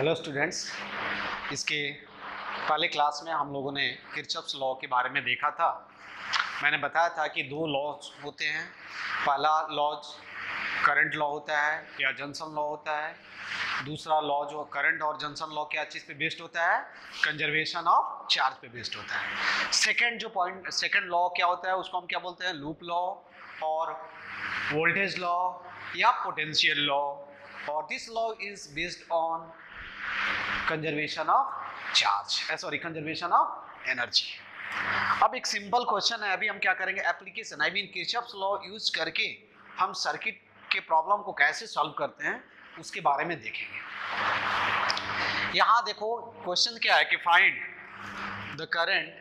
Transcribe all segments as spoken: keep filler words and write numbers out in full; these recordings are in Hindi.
हेलो स्टूडेंट्स, इसके पहले क्लास में हम लोगों ने किरचॉफ्स लॉ के बारे में देखा था। मैंने बताया था कि दो लॉज होते हैं। पहला लॉज करंट लॉ होता है या जॉनसन लॉ होता है। दूसरा लॉ जो करंट और जॉनसन लॉ क्या चीज़ पे बेस्ड होता है? कंजर्वेशन ऑफ चार्ज पे बेस्ड होता है। सेकंड जो पॉइंट सेकंड लॉ क्या होता है उसको हम क्या बोलते हैं? लूप लॉ और वोल्टेज लॉ या पोटेंशियल लॉ। और this law is based on conservation of charge sorry conservation of energy. अब एक सिंपल क्वेश्चन है, अभी हम क्या करेंगे? Application I mean Kirchhoff's law use करके हम सर्किट के प्रॉब्लम को कैसे सॉल्व करते हैं उसके बारे में देखेंगे। यहां देखो क्वेश्चन क्या है कि find the current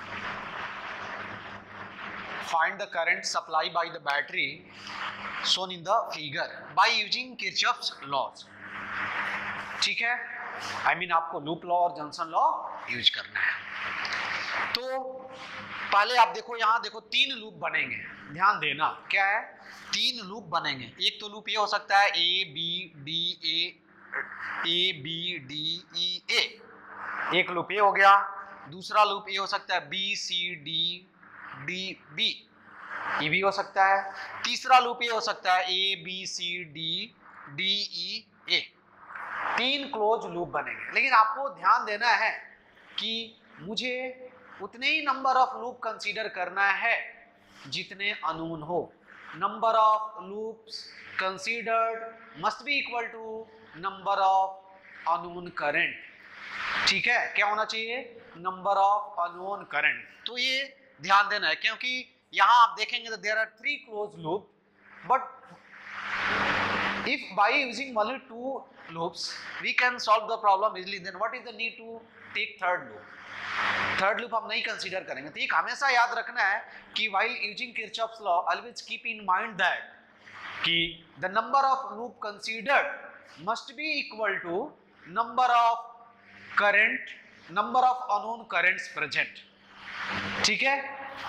find the current supplied by the battery shown in the figure by using Kirchhoff's laws। ठीक है, आई I मीन mean, आपको लूप लॉ और जॉनसन लॉ यूज करना है। तो पहले आप देखो, यहां देखो तीन लूप बनेंगे, ध्यान देना। क्या है? तीन लूप बनेंगे। एक तो लूप ये हो सकता है A B D A A B D E A, एक लूप ये हो गया। दूसरा लूप ये हो सकता है B C D D B, ये भी हो सकता है। तीसरा लूप ये हो सकता है A B C D D E A. तीन क्लोज लूप बनेंगे, लेकिन आपको ध्यान देना है कि मुझे उतने ही नंबर ऑफ लूप कंसीडर करना है जितने अननोन हो। Number of loops considered must be equal to number of unknown current. ठीक है, क्या होना चाहिए? Number of unknown current. तो ये ध्यान देना है, क्योंकि यहां आप देखेंगे तो there are three close loop, but if by using only two loops we can solve the problem easily, then what is the need to take third loop? Third loop हम नहीं कंसीडर करेंगे। तो एक हमेशा याद रखना है कि while using Kirchhoff's law always keep in mind that कि the number of loop considered must be equal to number of current number of unknown currents present। ठीक है,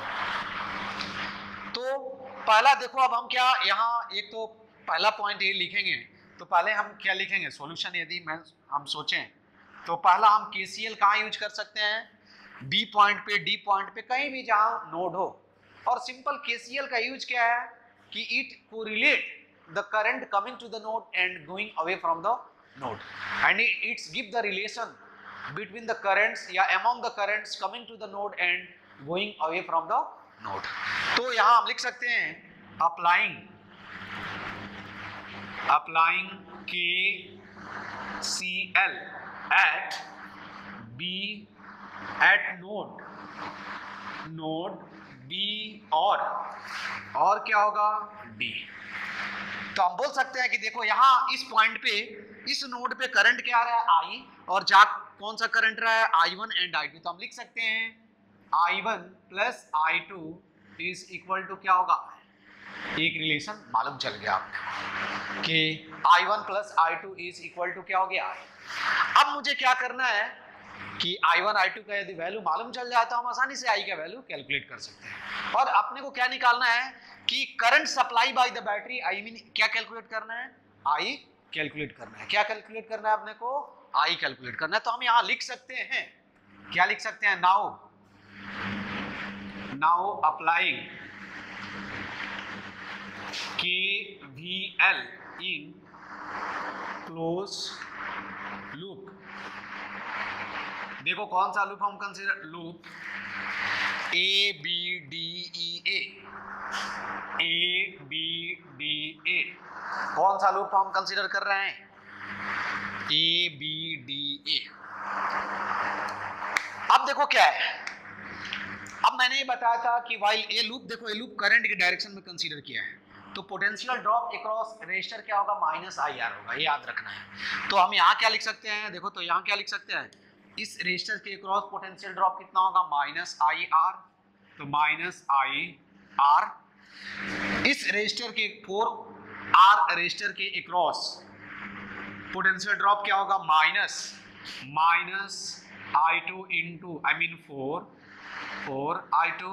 तो पहला देखो, अब हम क्या यहाँ एक तो पहला पॉइंट ये लिखेंगे। तो पहले हम क्या लिखेंगे? सॉल्यूशन यदि मैं हम सोचें तो पहला हम केसीएल कहाँ यूज कर सकते हैं? बी पॉइंट पे, डी पॉइंट पे, कहीं भी जहाँ नोड हो। और सिंपल केसीएल का यूज क्या है कि it correlate the current coming to the node and going away from the node, and it's give the relation between the currents या among the currents coming to the node and going away from the node। तो यहां हम लिख सकते हैं applying applying K C L at B at node node B और और क्या होगा? D। तो हम बोल सकते हैं कि देखो यहां इस पॉइंट पे, इस नोड पे करंट क्या आ रहा है? I, और जा कौन सा करंट रहा है? I one and I two. तो हम लिख सकते हैं I one plus I two is equal to क्या होगा? एक रिलेशन मालूम चल गया आपको कि I one plus I two is equal to क्या हो गया? अब मुझे क्या करना है कि आई वन आई टू का यदि वैल्यू मालूम चल जाए तो हम आसानी से आई का वैल्यू कैलकुलेट कर सकते हैं। और अपने को क्या निकालना है कि current supply by the battery, I mean क्या कैलकुलेट करना है? आई कैलकुलेट करना है। क्या कैलकुलेट करना है अपने को? आई कैलकुलेट करना है। तो हम यहां लिख सकते हैं, क्या लिख सकते हैं? Now now applying K V L in close loop. देखो कौन सा लूप हम consider? Loop A B D E A, A B D A. कौन सा लूप हम कंसीडर कर रहे हैं? A B D A. अब देखो क्या है, अब मैंने ये बताया था कि वाइल ए लूप, देखो ए लूप करंट के डायरेक्शन में कंसीडर किया है, तो पोटेंशियल ड्रॉप अक्रॉस रेजिस्टर क्या होगा? माइनस आई आर होगा, ये याद रखना है। तो हम यहाँ क्या लिख सकते हैं? देखो तो यहाँ क्या लिख सकते हैं? इस रेजिस्टर के अक्रॉस पोटेंशियल ड्रॉप कितना होगा? Minus I R. तो माइनस आई आर। इस रेजिस्टर के फोर आर रेजिस्टर के अक्रॉस पोटेंशियल ड्रॉप क्या होगा? Minus minus I two into I mean four four I two.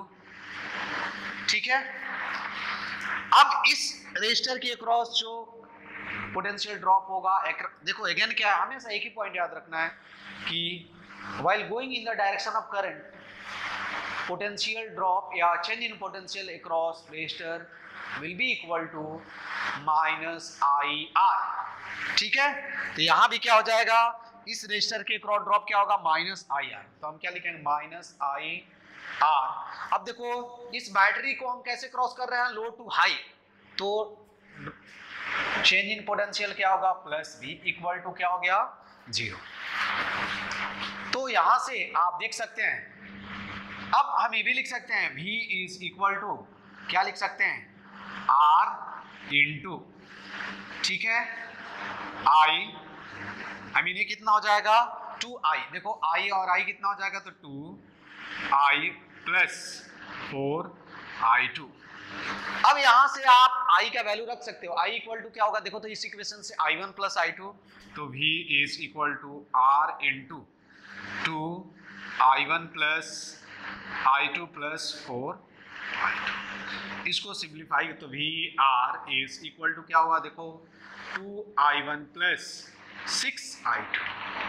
ठीक है, अब इस रेजिस्टर के अक्रॉस जो पोटेंशियल ड्रॉप होगा। देखो अगेन क्या है, हमेशा एक ही पॉइंट याद रखना है कि while going in the direction of current potential drop या change in potential across resistor will be equal to minus I R. ठीक है, तो यहां भी क्या हो जाएगा, इस रेजिस्टर के अक्रॉस ड्रॉप क्या होगा, माइनस आई आर। तो हम क्या लिखेंगे, माइनस आई आर। अब देखो इस बैटरी को हम कैसे क्रॉस कर रहे हैं, लो टू हाई, तो चेंज इन पोटेंशियल क्या होगा, प्लस वी इक्वल टू क्या हो गया, जीरो। तो यहां से आप देख सकते हैं, अब हम ये भी लिख सकते हैं V इज इक्वल टू क्या लिख सकते हैं, R इंटू, ठीक है, I आई मीन ये कितना हो जाएगा, टू आई। देखो I और I कितना हो जाएगा, तो two I plus four I two. अब यहां से आप I का वैल्यू रख सकते हो, I इक्वल टू क्या होगा, देखो तो इस इक्वेशन से I one plus I two, तो V is equal to R into two I one plus I two plus four I two. इसको सिंप्लीफाई तो V R is equal to क्या होगा, देखो two I one plus six I two.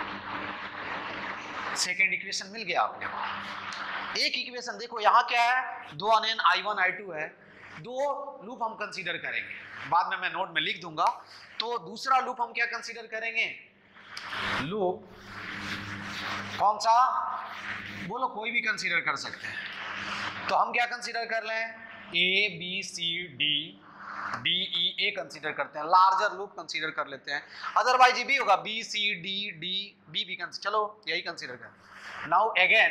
Second equation मिल गया आपने को। एक इक्वेशन देखो यहाँ क्या है, दो unknown I one I two है, दो लूप हम कंसीडर करेंगे, बाद में मैं नोट में लिख दूंगा। तो दूसरा लूप हम क्या कंसीडर करेंगे, लूप कौन सा, बोलो कोई भी कंसीडर कर सकते हैं। तो हम क्या कंसीडर कर लें, A B C D D E A consider करते हैं, लार्जर लूप कंसीडर कर लेते हैं, अदरवाइज ये भी होगा B C D D B भी कंसीडर, चलो यही कंसीडर कर। Now again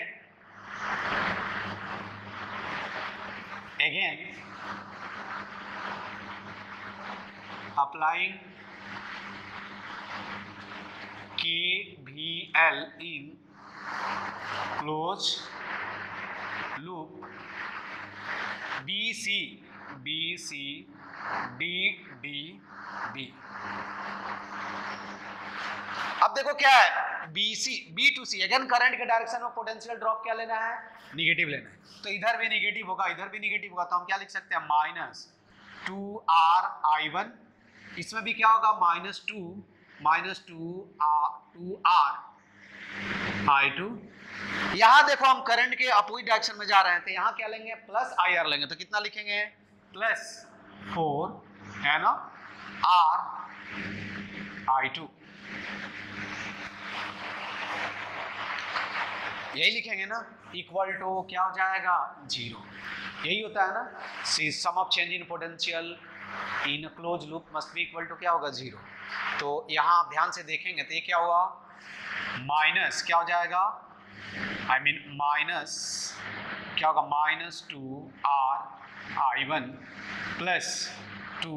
again applying K V L in close loop B C B C D D B. अब देखो क्या है, B C B to C, again current के डायरेक्शन में पोटेंशियल ड्रॉप क्या लेना है, निगेटिव लेना है। तो इधर भी निगेटिव होगा, इधर भी निगेटिव होगा, तो हम क्या लिख सकते हैं, minus two R I one, इसमें भी क्या होगा, minus two minus two R two R I two. यहां देखो हम करंट के अपोजिट डायरेक्शन में जा रहे हैं, तो यहां क्या लेंगे, प्लस आई आर लेंगे, तो कितना लिखेंगे, प्लस फोर है ना आर आई टू, यही लिखेंगे ना, इक्वल टू क्या हो जाएगा, जीरो। यही होता है ना, sum of change in potential in close loop must be equal to क्या होगा, जीरो। तो यहां आप ध्यान से देखेंगे तो ये क्या हुआ, माइनस क्या हो जाएगा, आई मीन माइनस क्या होगा, minus two R I one plus two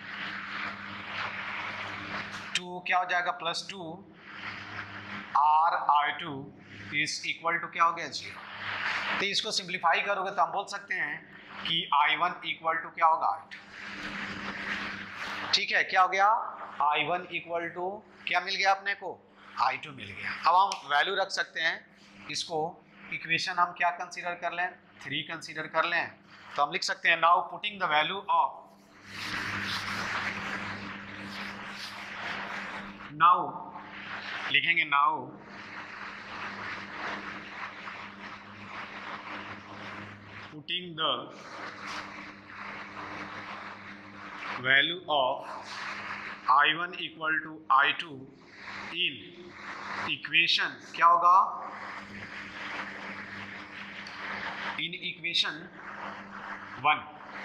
two क्या हो जाएगा, plus two R I two is equal to क्या हो गया, जीरो। तो इसको सिंप्लीफाई करोगे तो हम बोल सकते हैं कि आई वन इक्वल टू क्या होगा, आई टू। ठीक है, क्या हो गया, आई वन इक्वल टू क्या मिल गया अपने को, आई टू मिल गया। अब हम वैल्यू रख सकते हैं, इसको इक्वेशन हम क्या कंसीडर कर लें, थ्री कंसीडर कर लें। तो हम लिख सकते हैं, now putting the value of, now लिखेंगे, now putting the value of I one equal to I two in equation क्या होगा, इन इक्वेशन वन,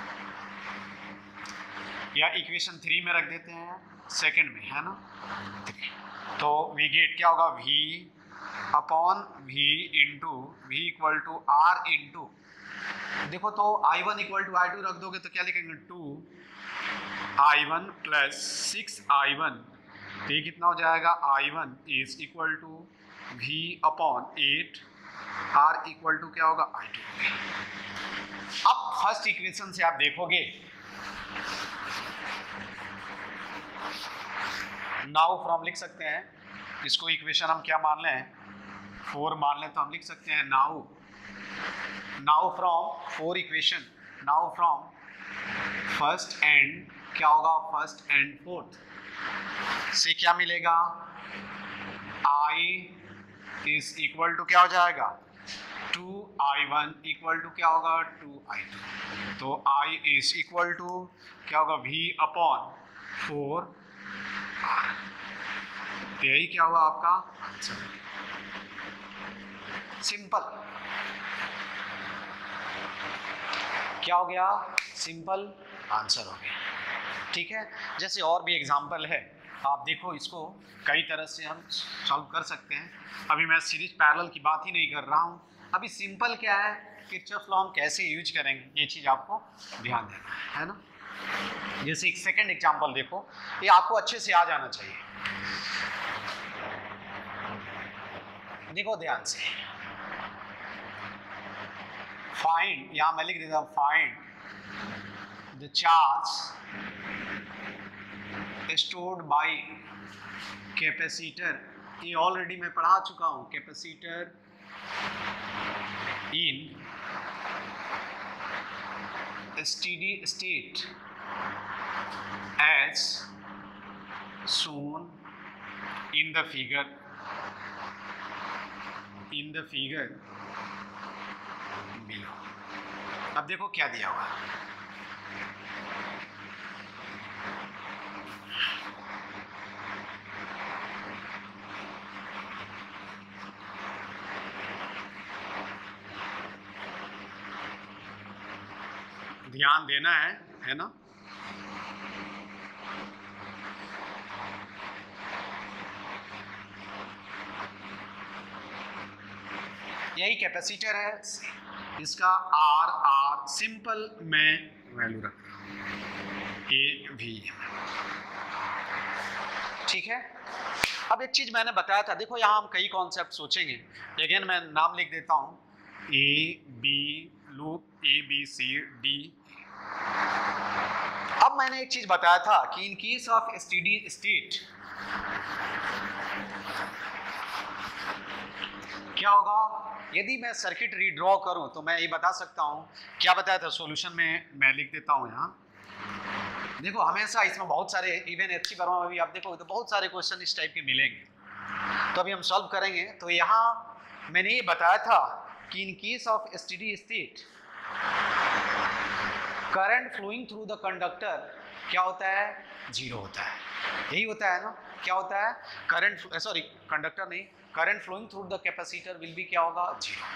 या इक्वेशन थ्री में रख देते हैं, सेकंड में है ना, थ्री। तो वी गेट क्या होगा, v upon v into V equal to R into, देखो तो I one equal to I two रख दोगे तो क्या लिखेंगे, two I one plus six I one, तो ये कितना हो जाएगा, I one is equal to V upon eight, R equal to क्या होगा, आई टू। अब फर्स्ट इक्वेशन से आप देखोगे, नाउ फ्रॉम लिख सकते हैं, इसको इक्वेशन हम क्या मान लें, फोर मान लें, तो हम लिख सकते हैं, now now from four equation, now from first and क्या होगा, फर्स्ट एंड फोर्थ, से क्या मिलेगा, I इज इक्वल टू क्या हो जाएगा, two I one equal to क्या होगा, टू आई टू। तो I इज इक्वल टू क्या होगा, V अपॉन फोर आर। यही क्या हुआ आपका आंसर, सिंपल। क्या हो गया, सिंपल आंसर हो गया। ठीक है, जैसे और भी एग्जांपल है, आप देखो इसको कई तरह से हम सॉल्व कर सकते हैं। अभी मैं सीरीज पैरेलल की बात ही नहीं कर रहा हूँ, अभी सिंपल क्या है, किरचॉफ लॉ हम कैसे यूज करेंगे ये चीज़ आपको ध्यान देना है ना। जैसे एक सेकंड एग्जांपल देखो, ये आपको अच्छे से आ जाना चाहिए, देखो ध्यान से। फाइंड, यहां मैं लिख देता हूं, find the charge stored by capacitor. ये ऑलरेडी मैं पढ़ा चुका हूं, capacitor in steady state as shown in the figure in the figure below। अब देखो क्या दिया हुआ, ध्यान देना है है ना। यही कैपेसिटर है, इसका आर आर सिंपल मैं वैल्यू रख रहा हूं, ए वी। ठीक है, अब एक चीज मैंने बताया था, देखो यहां हम कई कॉन्सेप्ट सोचेंगे, लेकिन मैं नाम लिख देता हूं, A B loop A B C D. अब मैंने एक चीज बताया था कि in case of steady state क्या होगा, यदि मैं सर्किट रीड्रॉ करूं तो मैं ये बता सकता हूं, क्या बताया था सॉल्यूशन में, मैं लिख देता हूं यहां। देखो हमेशा इसमें बहुत सारे, इवन एचसी वर्मा में भी आप देखो तो बहुत सारे क्वेश्चन इस टाइप के मिलेंगे, तो अभी हम सॉल्व करेंगे। तो यहां मैंने ये बताया था कि in case of steady state current flowing through the conductor क्या होता है, जीरो होता है। यही होता है ना, क्या होता है, करंट, सॉरी कंडक्टर नहीं, current flowing through the capacitor will be क्या होगा, जीरो।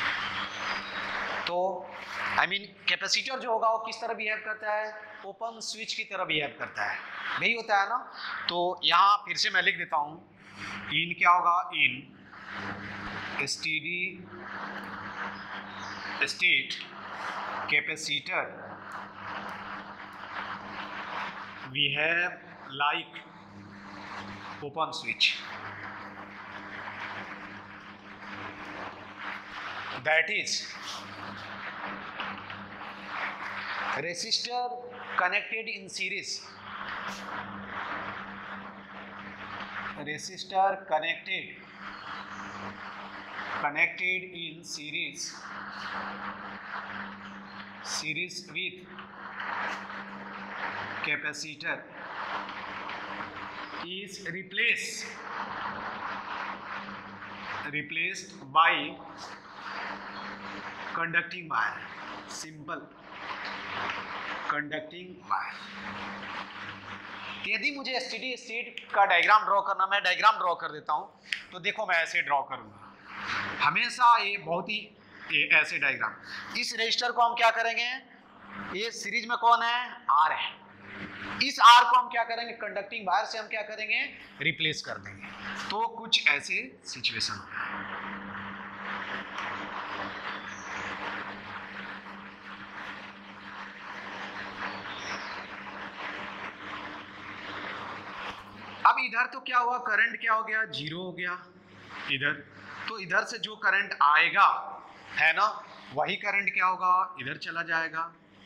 तो आई मीन कैपेसिटर जो होगा वो किस तरह बिहेव करता है, ओपन स्विच की तरह बिहेव करता है, यही होता है ना। तो यहाँ फिर से मैं लिख देता हूँ, इन क्या होगा, in steady state capacitor we have like open switch, that is resistor connected in series, resistor connected connected in series series with capacitor is replaced replaced by conducting wire, simple conducting wire। यदि मुझे स्टेडी स्टेट का डायग्राम ड्रॉ करना, मैं डायग्राम ड्रॉ कर देता हूं, तो देखो मैं ऐसे ड्रॉ करूंगा, हमेशा ये बहुत ही ये ऐसे डायग्राम। इस रजिस्टर को हम क्या करेंगे, ये सीरीज में कौन है, आर है, इस आर को हम क्या करेंगे, कंडक्टिंग वायर से हम क्या करेंगे, रिप्लेस कर देंगे। तो कुछ ऐसे सिचुएशन हो। अब इधर तो क्या हुआ, करंट क्या हो गया, जीरो हो गया इधर, तो इधर से जो करंट आएगा है ना, वही करंट क्या होगा, इधर चला जाएगा।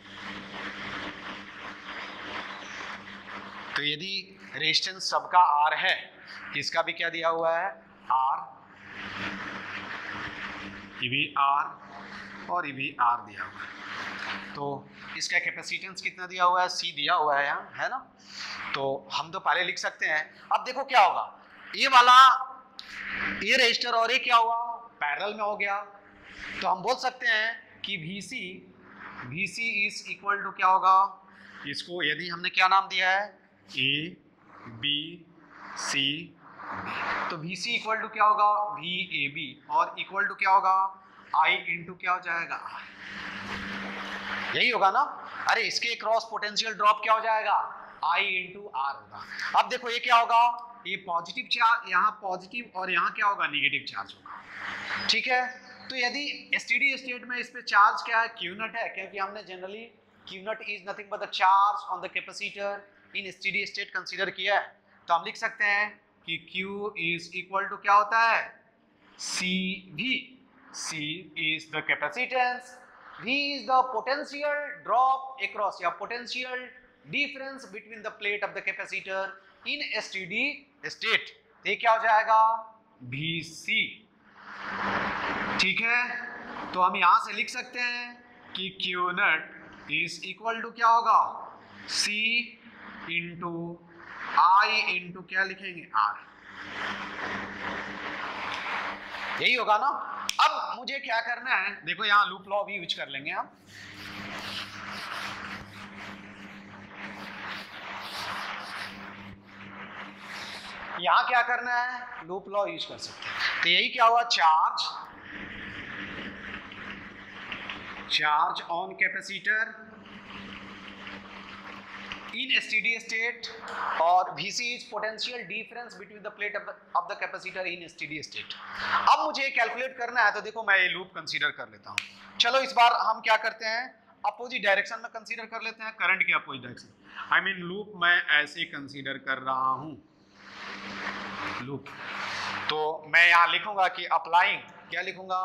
तो यदि रेजिस्टेंस सबका आर है, इसका भी क्या दिया हुआ है, आर, ये भी आर और ये भी आर दिया हुआ है। तो इसका कैपेसिटेंस कितना दिया हुआ है, सी दिया हुआ है यहाँ, है ना। तो हम तो पहले लिख सकते हैं। अब देखो क्या होगा, ये वाला ये रजिस्टर और ये क्या हुआ, पैरेलल में हो गया। तो हम बोल सकते हैं कि Vc Vc is equal to क्या होगा, इसको यदि हमने क्या नाम दिया है, ए बी सी, तो Vc इक्वल टू क्या होगा, वी ए बी, और इक्वल टू क्या होगा, I इंटू क्या हो जाएगा, यही होगा ना। अरे इसके क्रॉस पोटेंशियल ड्रॉप क्या हो जाएगा, I इंटू आर होगा। अब देखो ये क्या होगा, ये पॉजिटिव चार्ज, यहाँ पॉजिटिव और यहाँ क्या होगा, निगेटिव चार्ज होगा, ठीक है। तो यदि स्टेडी स्टेट में इस पे चार्ज क्या है, क्यू नट है, क्योंकि हमने generally Q naught is nothing but the charge on the capacitor in steady state consider किया है। तो हम लिख सकते हैं कि Q इज इक्वल टू क्या होता है, C V, C is the capacitance, V is the potential drop across या potential difference between the plate of the capacitor in steady state। ये क्या हो जाएगा, V C, ठीक है। तो हम यहां से लिख सकते हैं कि Q naught is equal to क्या होगा, C इंटू आई इंटू क्या लिखेंगे, R, यही होगा ना। अब मुझे क्या करना है, देखो यहाँ लूप लॉ भी यूज कर लेंगे हम। यहाँ क्या करना है, लूप लॉ यूज कर सकते हैं। तो यही क्या हुआ, charge charge on capacitor in steady state, और Vc is potential difference between the plate of the capacitor in steady state. अब मुझे कैलकुलेट करना है, तो देखो मैं ये लूप कंसीडर कर लेता हूँ। चलो इस बार हम क्या करते हैं, अपोजिट डायरेक्शन में कंसीडर कर लेते हैं, करंट के opposite direction. I mean loop मैं ऐसे कंसीडर कर रहा हूँ लूप। तो मैं यहाँ लिखूंगा कि अप्लाइंग, क्या लिखूंगा,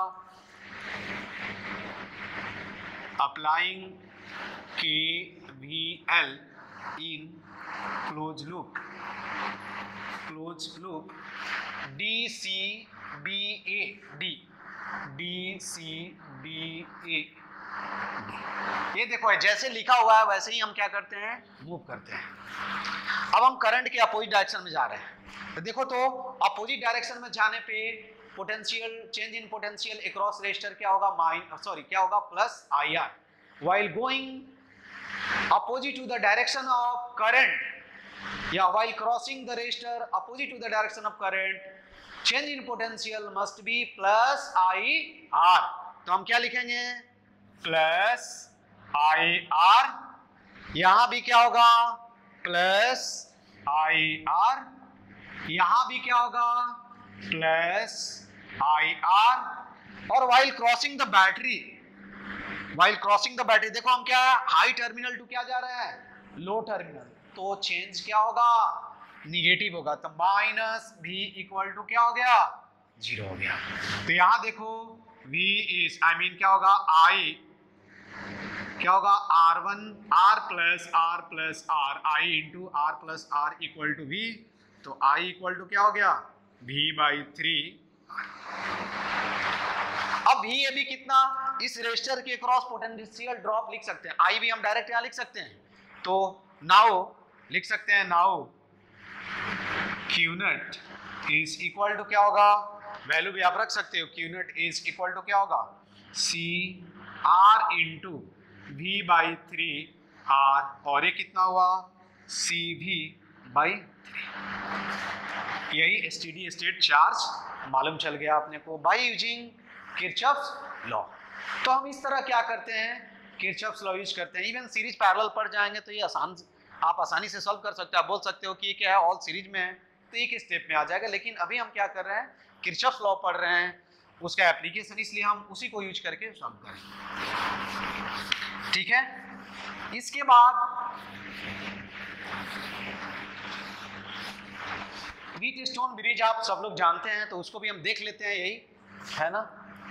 applying K V L in closed loop closed loop D C B A D D C B A D। ये देखो जैसे लिखा हुआ है वैसे ही हम क्या करते हैं, मूव करते हैं। अब हम करंट के अपोजिट डायरेक्शन में जा रहे हैं। तो देखो तो अपोजिट डायरेक्शन में जाने पे potential change in potential across resistor क्या होगा, माइन सॉरी क्या होगा, plus I R. While going opposite to the direction of current, yeah, while crossing the resistor opposite to the direction of current, change in potential must be plus I R। तो हम क्या लिखेंगे, प्लस आई आर, यहां भी क्या होगा, प्लस आई आर, यहां भी क्या होगा, प्लस आई आर। और while crossing the battery While crossing the battery, देखो हम क्या है, हाई टर्मिनल टू क्या जा रहा है, लो टर्मिनल, तो चेंज क्या होगा, निगेटिव होगा। तो माइनस V इक्वल टू क्या हो गया, जीरो हो गया। तो यहां देखो V इज आई मीन क्या होगा, I क्या होगा, R one R plus R plus R, I into R plus R equal to V। तो I इक्वल टू क्या हो गया, V बाई थ्री। अब भी ये भी कितना, इस रेजिस्टर के क्रॉस पोटेंशियल ड्रॉप लिख सकते हैं, आई भी हम डायरेक्ट यहां लिख सकते हैं। तो नाउ लिख सकते हैं, now Q naught is equal to क्या होगा, वैल्यू भी आप रख सकते हो, Q naught is equal to क्या होगा, C R into V by three R, और ये कितना हुआ, सी वी बाई थ्री। यही स्टेडी स्टेट चार्ज मालूम चल गया आपने को बाई यूजिंग किरचॉफ्स लॉ। तो हम इस तरह क्या करते हैं, किरचॉफ्स लॉ यूज करते हैं। इवन सीरीज पैरेलल पढ़ जाएंगे तो ये आसान, आप आसानी से सॉल्व कर सकते हैं। आप बोल सकते हो कि ये क्या है, ऑल सीरीज में है तो एक स्टेप में आ जाएगा। लेकिन अभी हम क्या कर रहे हैं, किरचॉफ्स लॉ पढ़ रहे हैं, उसका एप्लीकेशन, इसलिए हम उसी को यूज करके सॉल्व करेंगे, ठीक है। इसके बाद व्हीटस्टोन ब्रिज आप सब लोग जानते हैं, तो उसको भी हम देख लेते हैं, यही है ना।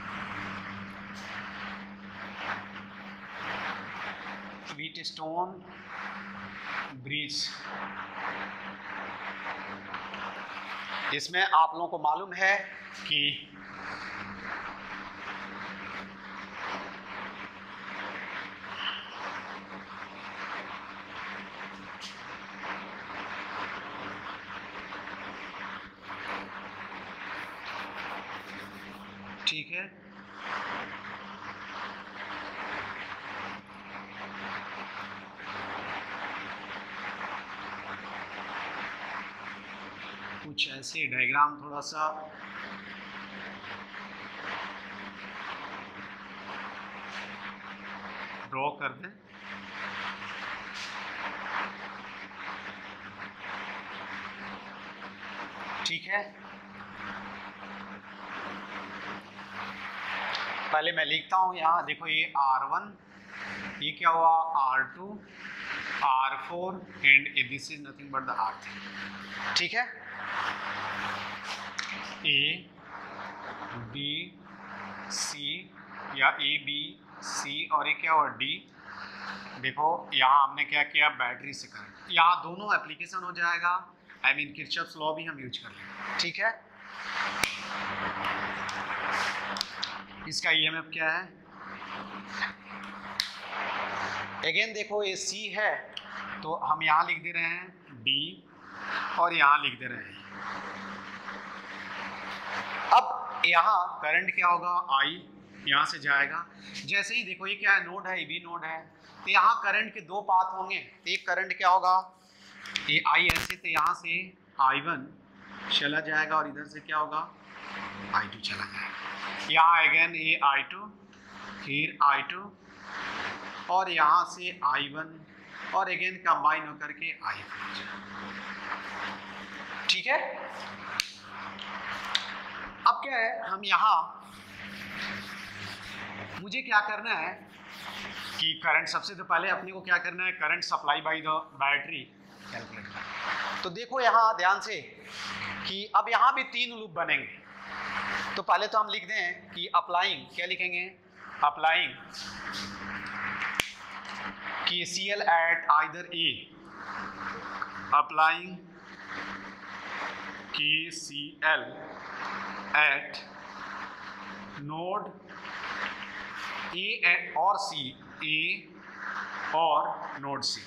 व्हीटस्टोन ब्रिज, इसमें आप लोगों को मालूम है कि ठीक है, कुछ ऐसे डायग्राम थोड़ा सा ड्रॉ कर दें। ठीक है, पहले मैं लिखता हूं यहाँ, देखो ये आर वन, ये क्या हुआ R two, R four and this is nothing but the R three. ठीक है, ए बी सी या ए बी सी और ये क्या हुआ डी। देखो यहाँ हमने क्या किया, बैटरी से करंट, यहाँ दोनों एप्लीकेशन हो जाएगा, आई मीन किरचॉफ्स लॉ भी हम यूज कर लेंगे। ठीक है, इसका ईएमएफ क्या है, अगेन देखो ये सी है तो हम यहाँ लिख दे रहे हैं डी और यहाँ लिख दे रहे हैं। अब यहाँ करंट क्या होगा, आई यहाँ से जाएगा, जैसे ही देखो ये क्या है, नोड है, ये भी नोड है, तो यहाँ करंट के दो पाथ होंगे, एक करंट क्या होगा, ये आई ऐसे, तो यहाँ से आई वन चला जाएगा और इधर से क्या होगा आई टू चला जाएगा। यहाँ अगेन ये आई टू, फिर आई टू और यहाँ से आई वन और अगेन कंबाइन होकर के आई फोर। ठीक है, अब क्या है, हम यहाँ मुझे क्या करना है कि करंट, सबसे तो पहले अपने को क्या करना है, current supply by the battery calculate करना। तो देखो यहाँ ध्यान से कि अब यहाँ भी तीन लूप बनेंगे, तो पहले तो हम लिख दें कि अप्लाइंग, क्या लिखेंगे, applying K C L at either A, applying K C L at node A और सी, ए और नोड सी,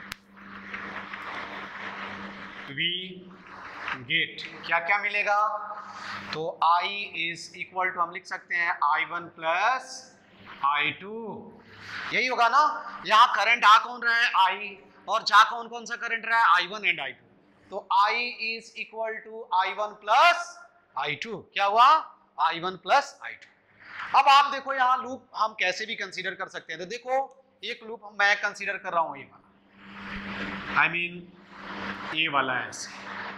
वी गेट क्या क्या मिलेगा, तो I इज इक्वल टू हम लिख सकते हैं I one plus I two, यही होगा ना। यहाँ करंट आ कौन रहा है I, और जा कौन कौन सा करंट रहा है I one and I two, तो I is equal to I one plus I two, क्या हुआ I one plus I two. अब आप देखो यहाँ लूप हम कैसे भी कंसीडर कर सकते हैं, तो देखो एक लूप मैं कंसीडर कर रहा हूं ये वाला, आई मीन ये वाला है ऐसे,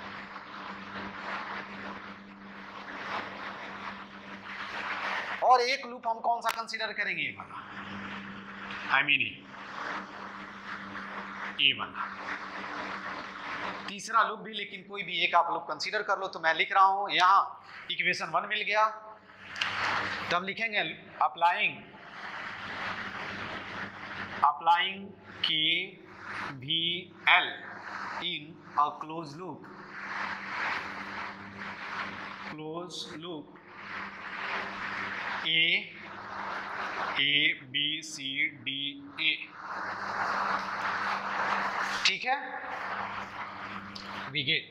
और एक लूप हम कौन सा कंसीडर करेंगे, ये वाला, आई मीन ये वाला, तीसरा लूप भी, लेकिन कोई भी एक आप लूप कंसीडर कर लो। तो मैं लिख रहा हूं यहाँ इक्वेशन वन मिल गया, तो हम लिखेंगे applying applying K V L in a close loop close loop A A B C D A. ठीक है, वी गेट।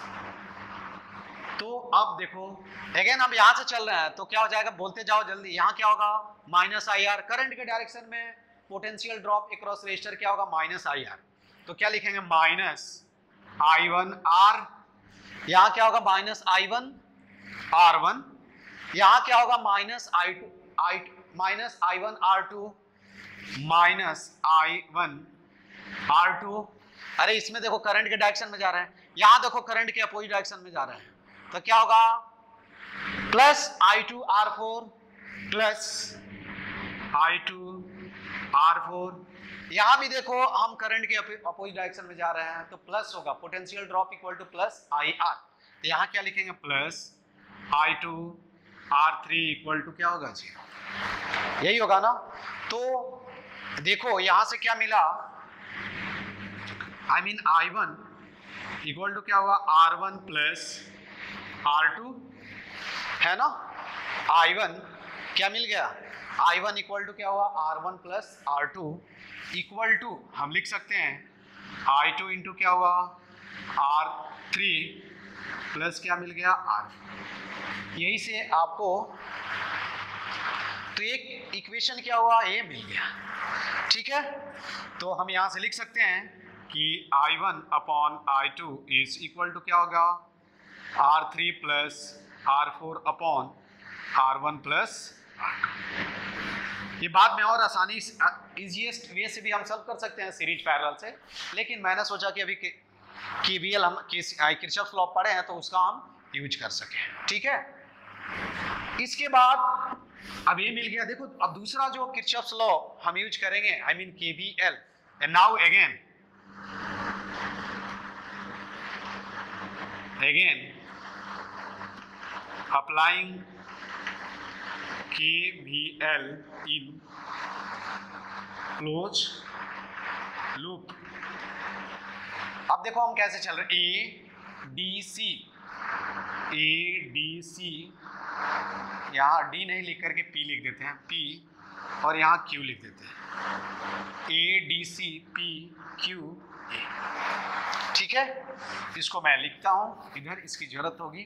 तो अब देखो अगेन हम यहां से चल रहे हैं, तो क्या हो जाएगा, बोलते जाओ जल्दी, यहां क्या होगा माइनस आई आर, करंट के डायरेक्शन में पोटेंशियल ड्रॉप अक्रॉस रेजिस्टर क्या होगा माइनस आई आर, तो क्या लिखेंगे माइनस आई वन आर, यहां क्या होगा minus I one R one, यहां क्या होगा minus I two I minus I one R two minus I one R two. अरे इसमें देखो करंट के डायरेक्शन में जा रहे हैं, यहां देखो करंट के अपोजिट डायरेक्शन में जा रहे हैं, तो क्या होगा plus I two R four plus I two R four. यहां भी देखो हम करंट के अपोजिट डायरेक्शन में जा रहे हैं, तो प्लस होगा, potential drop equal to plus I R, तो यहां क्या लिखेंगे plus I two R three equal to क्या होगा जी, यही होगा ना। तो देखो यहां से क्या मिला, I mean I one equal to क्या हुआ R one plus R two, है ना, आई वन क्या मिल गया, आई वन इक्वल टू क्या हुआ R one plus R two equal to हम लिख सकते हैं आई टू इंटू क्या हुआ आर थ्री प्लस क्या मिल गया आर। यही से आपको तो एक इक्वेशन क्या हुआ, ए मिल गया। ठीक है, तो हम यहां से लिख सकते हैं कि I one upon I two is equal to क्या होगा, R three plus R four upon R one plus R two. ये बाद में और आसानी इजीएस्ट वे से भी हम सॉल्व कर सकते हैं सीरीज पैरेलल से, लेकिन मैंने सोचा कि अभी केवीएल हम किरचॉफ लॉ पढ़े हैं तो उसका हम यूज कर सके। ठीक है, इसके बाद अब ये मिल गया। देखो अब दूसरा जो किरचॉफ लॉ हम यूज करेंगे, I mean KVL, and now again again applying K V L in closed loop। अब देखो हम कैसे चल रहे, A D C A D C, यहाँ D नहीं लिख करके P लिख देते हैं, P, और यहाँ Q लिख देते हैं, A D C P Q A। ठीक है, इसको मैं लिखता हूं इधर, इसकी जरूरत होगी।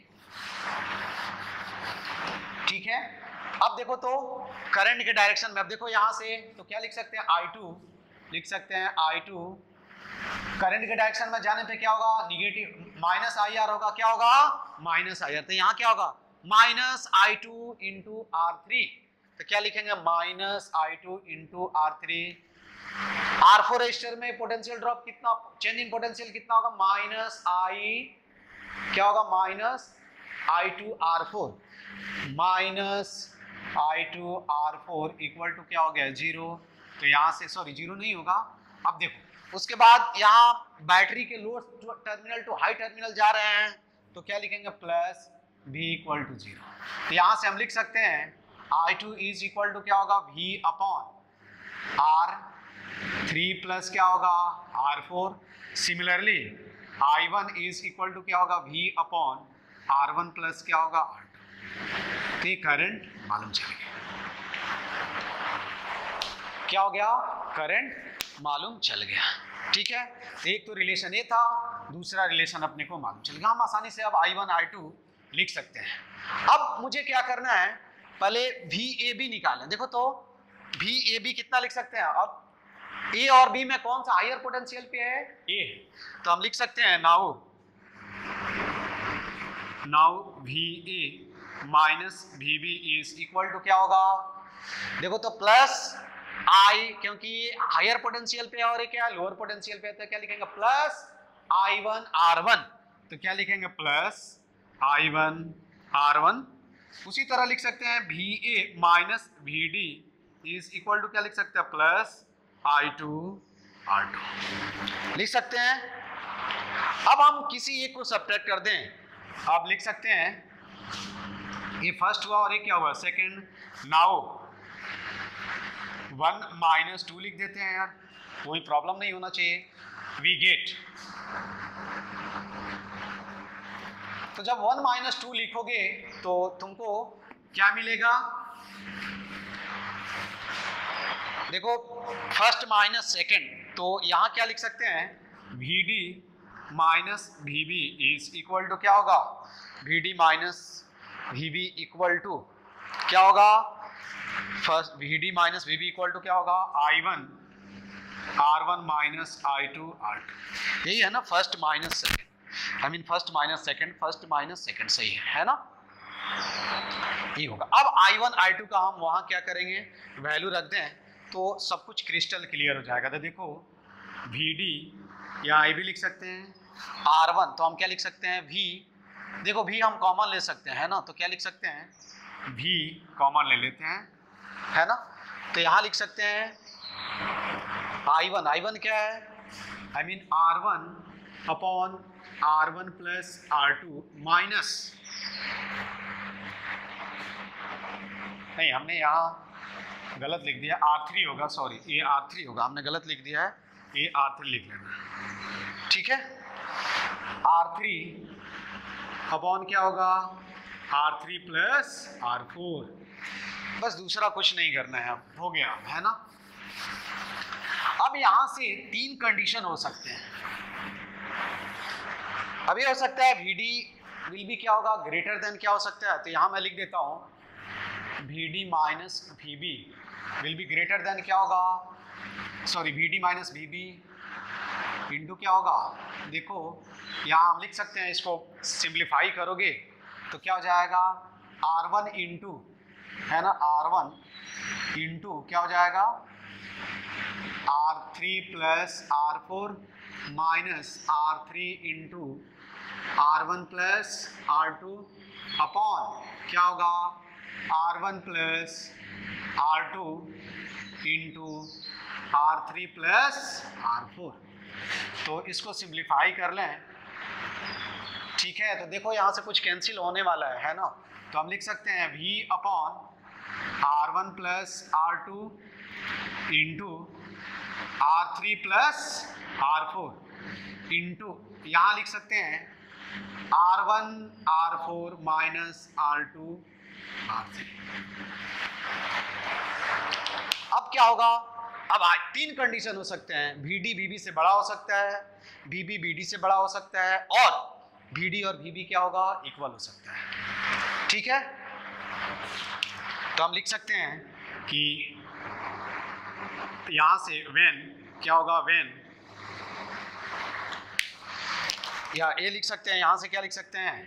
ठीक है, अब देखो तो करंट के डायरेक्शन में, अब देखो यहां से तो क्या लिख सकते हैं, आई टू लिख सकते हैं, आई टू करंट के डायरेक्शन में जाने पे क्या होगा, निगेटिव माइनस आई आर होगा, क्या होगा माइनस आई आर। तो यहाँ क्या होगा minus I two into R three, तो क्या लिखेंगे minus I two into R three. R four resistor में पोटेंशियल ड्रॉप कितना, चेंज इन पोटेंशियल कितना होगा, माइनस आई क्या होगा minus I two R four, minus I two R four equal to क्या हो गया जीरो। तो यहाँ से सॉरी जीरो नहीं होगा। अब देखो उसके बाद यहाँ बैटरी के low terminal to high terminal जा रहे हैं, तो क्या लिखेंगे plus V equal to zero. तो यहाँ से हम लिख सकते हैं I two is equal to क्या होगा V upon R three plus क्या होगा R four. Similarly I one is equal to क्या होगा V upon R one plus क्या होगा आर टू। तो ये करंट मालूम चल गया, क्या हो गया करंट मालूम चल गया। ठीक है, एक तो रिलेशन ये था, दूसरा रिलेशन अपने को मालूम चल गया। हम आसानी से अब आई वन आई टू लिख सकते हैं। अब मुझे क्या करना है, पहले वी ए बी निकालें। देखो तो वी ए बी कितना लिख सकते हैं, अब ए और बी में कौन सा हायर पोटेंशियल पे है, ए, तो हम लिख सकते हैं now now V A minus V B is equal to क्या होगा, देखो तो प्लस आई, क्योंकि हायर पोटेंशियल पे और क्या लोअर पोटेंशियल पे, तो क्या लिखेंगे plus I one R one. तो क्या लिखेंगे plus I one R one. उसी तरह लिख सकते हैं V A minus V D is equal to क्या लिख सकते हैं plus I two R two लिख सकते हैं। अब हम किसी एक को सब्ट्रैक्ट कर दें, आप लिख सकते हैं ये फर्स्ट हुआ और ये क्या हुआ second. Now one minus two लिख देते हैं यार, कोई प्रॉब्लम नहीं होना चाहिए। वी गेट, तो जब वन माइनस टू लिखोगे तो तुमको क्या मिलेगा, देखो फर्स्ट माइनस सेकेंड, तो यहां क्या लिख सकते हैं V D minus V B is equal to क्या होगा, V D minus V B equal to क्या होगा, first V D minus V B equal to क्या होगा I one R one minus I two R two. यही है ना first minus second, I mean first minus second, first minus second सही है, है ना, ये होगा। अब आई वन आई टू का हम वहां क्या करेंगे वैल्यू रख दें तो सब कुछ क्रिस्टल क्लियर हो जाएगा। तो देखो वी डी या आई भी लिख सकते हैं, आर वन तो हम क्या लिख सकते हैं वी, देखो वी हम कॉमन ले सकते हैं, है ना, तो क्या लिख सकते हैं वी कॉमन ले लेते हैं, है ना। तो यहाँ लिख सकते हैं आई वन, आई वन क्या है, I mean R one upon R one plus R two minus, नहीं हमने यहाँ गलत लिख दिया, आर थ्री होगा, सॉरी ये आर थ्री होगा, हमने गलत लिख दिया है, ये आर थ्री लिख लेना, ठीक है। आर थ्री अपॉन क्या होगा R three plus R four, बस दूसरा कुछ नहीं करना है, अब हो गया, है ना। अब यहां से तीन कंडीशन हो सकते हैं। अभी हो सकता है वी डी विल भी क्या होगा ग्रेटर देन क्या हो सकता है, तो यहां मैं लिख देता हूं V D minus V B will be greater than क्या होगा, sorry V D minus V B into क्या होगा, देखो यहाँ हम लिख सकते हैं, इसको सिंप्लीफाई करोगे तो क्या हो जाएगा, आर वन इंटू है ना, आर वन इंटू क्या हो जाएगा, R three plus R four minus R three into R one plus R two upon क्या होगा, R one plus R two into R three plus R four. तो इसको सिंप्लीफाई कर लें, ठीक है, तो देखो यहाँ से कुछ कैंसिल होने वाला है है ना, तो हम लिख सकते हैं v upon R one plus R two into R three plus R four into यहाँ लिख सकते हैं R one R four minus R two R three. अब क्या होगा, अब आज तीन कंडीशन हो सकते हैं, V D V B से बड़ा हो सकता है, V B V D से बड़ा हो सकता है, और V D और V B क्या होगा, इक्वल हो सकता है, ठीक है। तो हम लिख सकते हैं कि यहां से when क्या होगा, when, या ये लिख सकते हैं, यहां से क्या लिख सकते हैं,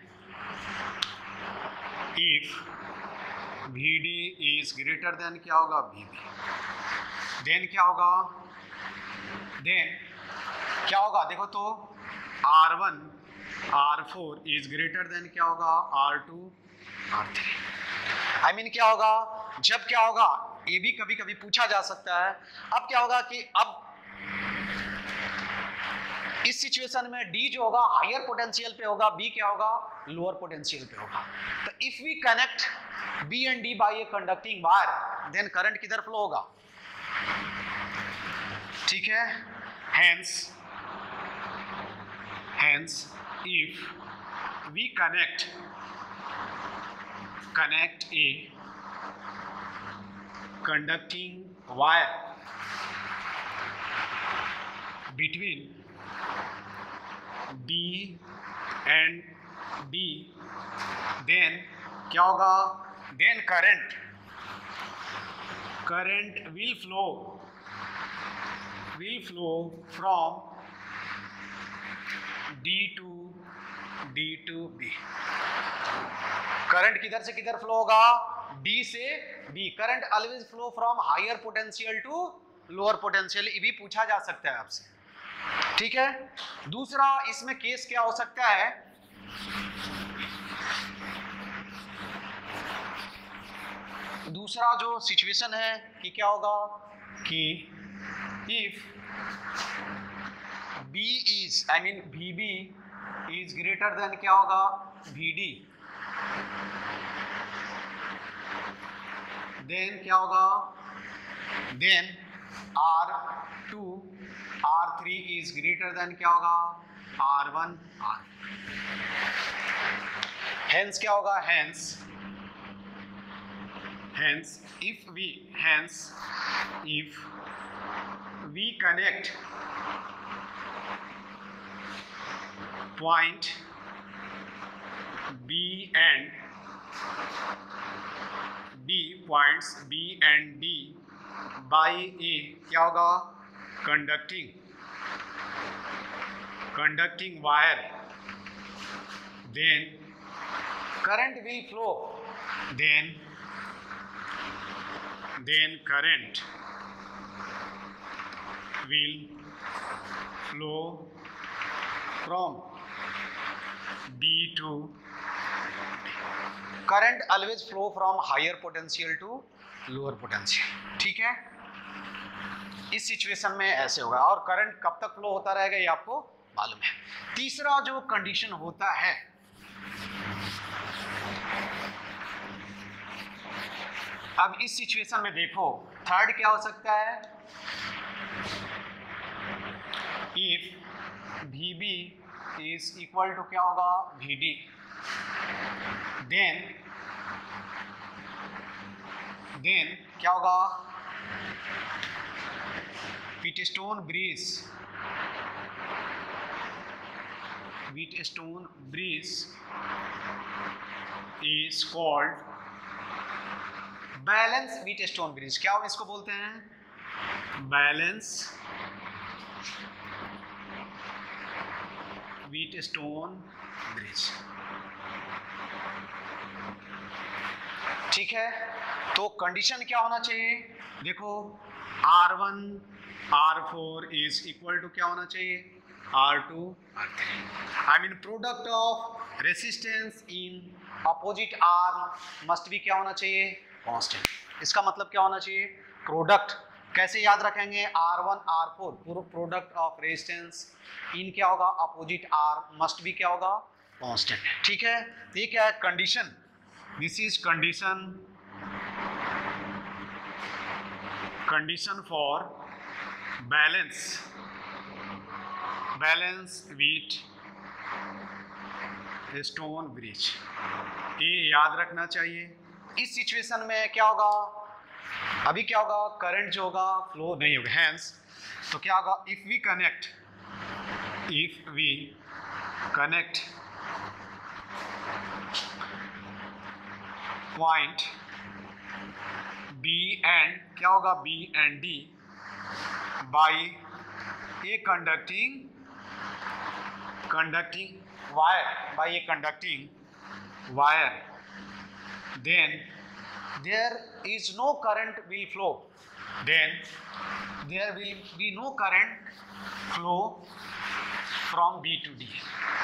if V D is greater than क्या होगा, V B, देन क्या होगा, देन क्या होगा, देखो तो R one R four is greater than क्या होगा, R two R three. I mean क्या होगा, जब क्या होगा, ये भी कभी कभी पूछा जा सकता है। अब क्या होगा कि अब इस सिचुएशन में D जो होगा हायर पोटेंशियल पे होगा, B क्या होगा, लोअर पोटेंशियल पे होगा। तो if we connect B and D by a conducting wire, then current किधर फ्लो होगा, ठीक है। Hence, hence, if we connect connect a conducting wire between B and D, then क्या होगा, then current current will flow will flow from D to D to B। Current किधर से किधर फ्लो होगा, D से B। Current always flow from higher potential to lower potential, ये भी पूछा जा सकता है आपसे, ठीक है। दूसरा इसमें केस क्या हो सकता है, दूसरा जो सिचुएशन है कि क्या होगा कि if B is I mean V B is greater than क्या होगा, V D, then क्या होगा, then R two R three is greater than क्या होगा, R one R, hence क्या होगा, hence hence if we hence if we connect point B and B points B and D by a क्या होगा, conducting conducting wire, then current will flow, then then current will flow from D to current always flow from higher potential to lower potential, ठीक है। इस सिचुएशन में ऐसे होगा, और करंट कब तक फ्लो होता रहेगा ये आपको मालूम है। तीसरा जो कंडीशन होता है, अब इस सिचुएशन में देखो थर्ड क्या हो सकता है, if V B is equal to क्या होगा, V D, then then क्या होगा, Wheatstone bridge Wheatstone bridge is called balance Wheatstone bridge, क्या इसको बोलते हैं? Balance Wheatstone bridge. ठीक है, तो कंडीशन क्या होना चाहिए? देखो R one R four is equal to क्या होना चाहिए? R two R three. I mean product of resistance in opposite arm must भी क्या होना चाहिए? कांस्टेंट। इसका मतलब क्या होना चाहिए? प्रोडक्ट कैसे याद रखेंगे? R one R four product of resistance in क्या होगा? अपोजिट आर्म मस्ट भी क्या होगा? कांस्टेंट। ठीक है, ये क्या है? Condition. This is condition condition for balance balance Wheatstone bridge. ये याद रखना चाहिए। इस सिचुएशन में क्या होगा? अभी क्या होगा? करंट जो होगा फ्लो नहीं होगा, हैंस तो क्या होगा? If we connect if we connect point B and क्या होगा? B and D by a conducting conducting wire by a conducting wire, then there is no current will flow, then there will be no current flow from B to D,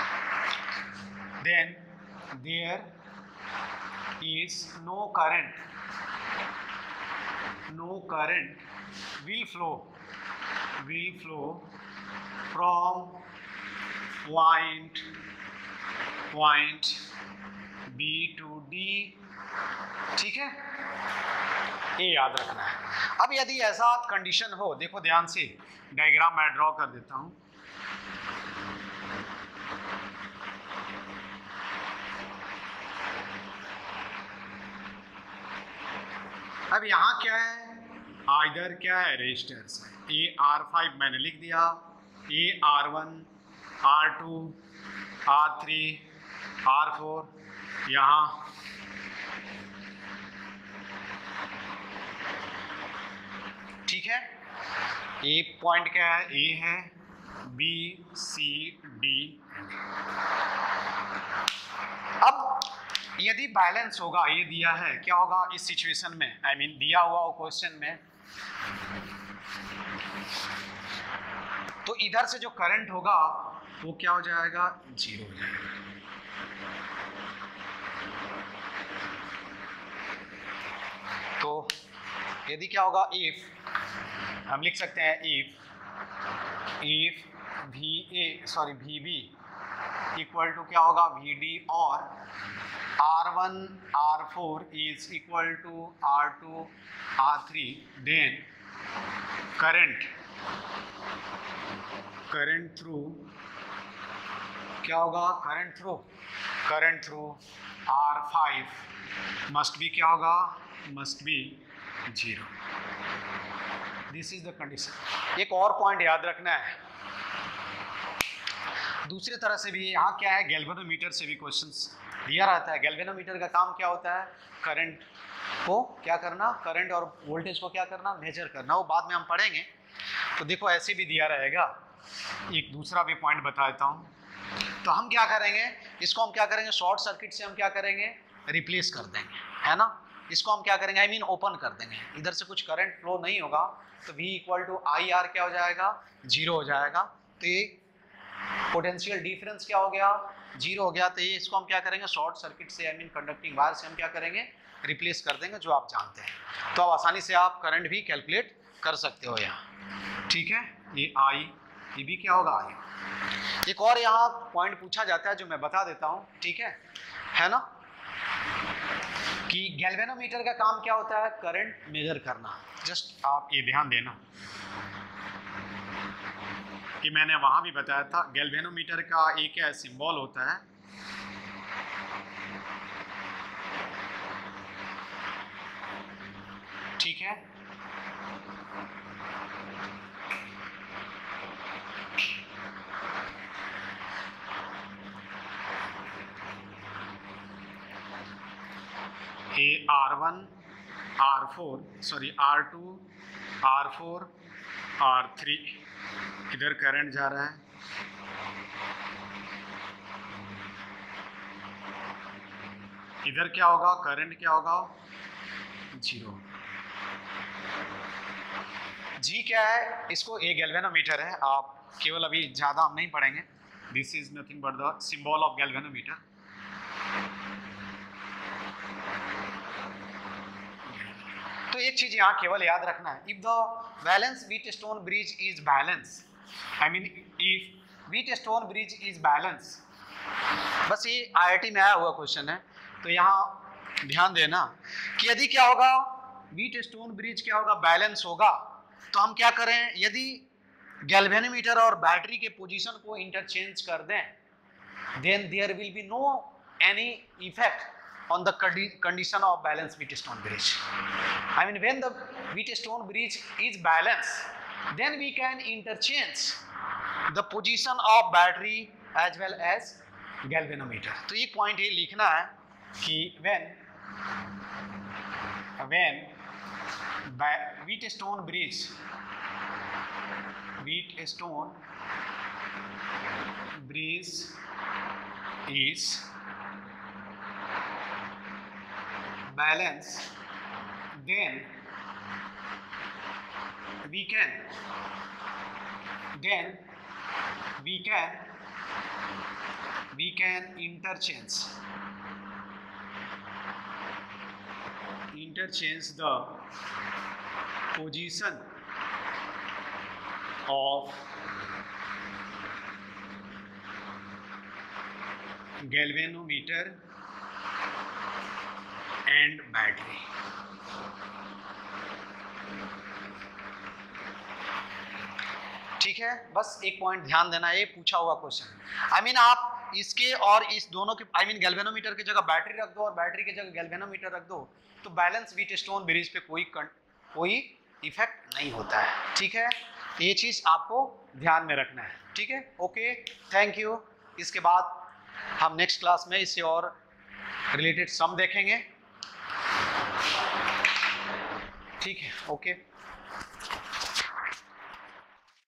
then there is no current no current will flow will flow from point point B to D। ठीक है, ये याद रखना है। अब यदि ऐसा कंडीशन हो, देखो ध्यान से डायग्राम मैं ड्रॉ कर देता हूं। अब यहां क्या है? इधर क्या है? रेजिस्टर्स है। ए आर फाइव मैंने लिख दिया, a R one R two R three R four यहाँ ठीक है। ए पॉइंट क्या है? ए है, बी सी डी। अब यदि बैलेंस होगा, ये दिया है, क्या होगा इस सिचुएशन में? आई I मीन mean, दिया हुआ हो क्वेश्चन में, तो इधर से जो करंट होगा वो क्या हो जाएगा? जीरो हो जाएगा। तो यदि क्या होगा? इफ हम लिख सकते हैं if if V A sorry V B equal to क्या होगा? वी डी और R one R four is equal to R two R three, then current current through क्या होगा? Current through current through R five must be क्या होगा? Must be zero. This is the condition. एक और पॉइंट याद रखना है, दूसरी तरह से भी यहाँ क्या है? गैल्वेनोमीटर से भी क्वेश्चंस दिया रहता है। गैल्वेनोमीटर का काम क्या होता है? करंट को क्या करना? करंट और वोल्टेज को क्या करना? मेजर करना। वो बाद में हम पढ़ेंगे। तो देखो ऐसे भी दिया रहेगा। एक दूसरा भी पॉइंट बता देता हूँ। तो हम क्या करेंगे? इसको हम क्या करेंगे? शॉर्ट सर्किट से हम क्या करेंगे? रिप्लेस कर देंगे, है ना। इसको हम क्या करेंगे? आई मीन ओपन कर देंगे। इधर से कुछ करंट फ्लो नहीं होगा, तो V equal to I R क्या हो जाएगा? जीरो हो जाएगा। तो ये पोटेंशियल डिफरेंस क्या हो गया? जीरो हो गया। तो ये इसको हम क्या करेंगे? शॉर्ट सर्किट से आई मीन कंडक्टिंग वायर से हम क्या करेंगे? रिप्लेस कर देंगे, जो आप जानते हैं। तो अब आसानी से आप करंट भी कैलकुलेट कर सकते हो यहाँ। ठीक है, ये आई, ये भी क्या होगा? आई। एक और यहाँ पॉइंट पूछा जाता है जो मैं बता देता हूँ, ठीक है है ना, कि गैल्वेनोमीटर का काम क्या होता है? करंट मेजर करना। जस्ट आप ये ध्यान देना कि मैंने वहां भी बताया था, गैल्वेनोमीटर का एक क्या सिंबल होता है? ठीक है, A R one R four sorry R two R four R three, इधर करंट जा रहा है, इधर क्या होगा, करंट क्या होगा, जीरो। जी क्या है, इसको ए गैल्वेनोमीटर है, आप केवल अभी ज्यादा हम नहीं पढ़ेंगे। This is nothing but the symbol of galvanometer. तो एक चीज यहाँ केवल याद रखना है, if the balance Wheatstone bridge is balance, I mean if Wheatstone bridge is balance, बस ये आईआईटी में आया हुआ क्वेश्चन है, तो यहाँ ध्यान देना कि यदि क्या होगा, व्हीटस्टोन ब्रिज क्या होगा, बैलेंस होगा, तो हम क्या करें, यदि गैल्वेनोमीटर और बैटरी के पोजीशन को इंटरचेंज कर दें, then there will be no any effect on the condition of balanced Wheatstone bridge. I mean, when the Wheatstone bridge is balanced, then we can interchange the position of battery as well as galvanometer. तो एक पॉइंट ये लिखना है कि when when Wheatstone bridge Wheatstone bridge is balance, then we can then we can we can interchange interchange the position of galvanometer and battery. ठीक है, बस एक पॉइंट ध्यान देना, ये पूछा हुआ क्वेश्चन। आई मीन आप इसके और इस दोनों के, आई मीन गैल्वेनोमीटर की जगह बैटरी रख दो और बैटरी की जगह गैल्वेनोमीटर रख दो, तो बैलेंस व्हीटस्टोन ब्रिज पे कोई कोई इफेक्ट नहीं होता है। ठीक है, तो ये चीज आपको ध्यान में रखना है। ठीक है, ओके, थैंक यू। इसके बाद हम नेक्स्ट क्लास में इससे और रिलेटेड सम देखेंगे। ठीक है, ओके।